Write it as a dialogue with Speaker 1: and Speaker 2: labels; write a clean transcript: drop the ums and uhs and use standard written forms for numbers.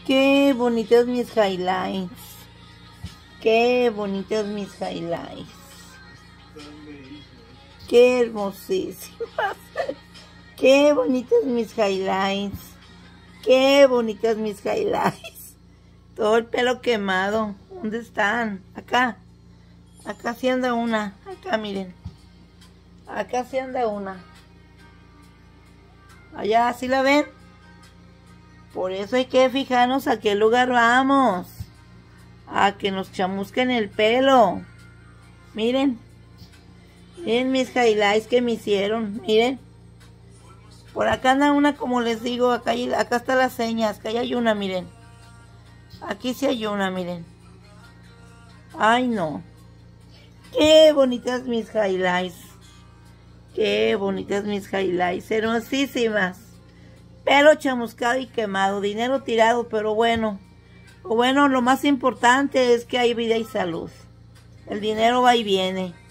Speaker 1: Qué bonitos mis highlights. Qué bonitos mis highlights. Qué hermosísimas. Qué bonitos mis highlights. Qué bonitos mis highlights. Todo el pelo quemado. ¿Dónde están? Acá. Acá sí anda una. Acá miren. Acá sí anda una. Allá, ¿sí la ven? Por eso hay que fijarnos a qué lugar vamos. A que nos chamusquen el pelo. Miren. Miren mis highlights que me hicieron. Miren. Por acá anda una, como les digo. Acá está las señas. Acá hay una, miren. Aquí sí hay una, miren. Ay, no. Qué bonitas mis highlights. Qué bonitas mis highlights. Hermosísimas. Pelo chamuscado y quemado. Dinero tirado, pero bueno. Bueno, lo más importante es que hay vida y salud. El dinero va y viene.